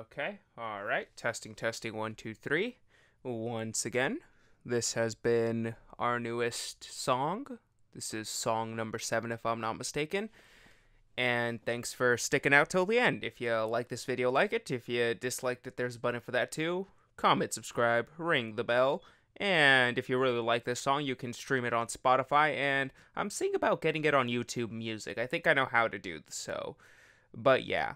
Okay, all right. Testing, testing, 1, 2, 3. Once again, this has been our newest song. This is song number 7, if I'm not mistaken. And thanks for sticking out till the end. If you like this video, like it. If you disliked it, there's a button for that too. Comment, subscribe, ring the bell. And if you really like this song, you can stream it on Spotify. And I'm thinking about getting it on YouTube Music. I think I know how to do so. But yeah.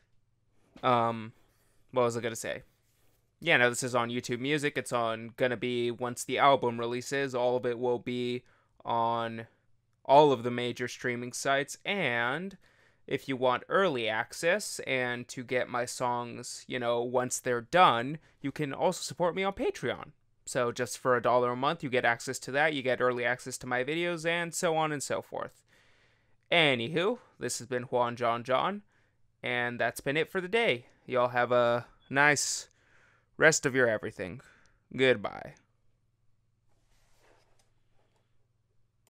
What was I gonna say? Yeah, no, this is on YouTube Music. It's gonna be, once the album releases, all of it will be on all of the major streaming sites. And if you want early access and to get my songs, once they're done, you can also support me on Patreon. So just for $1 a month, you get access to that. You get early access to my videos and so on and so forth. Anywho, this has been Juan John, and that's been it for the day. Y'all have a nice rest of your everything. Goodbye.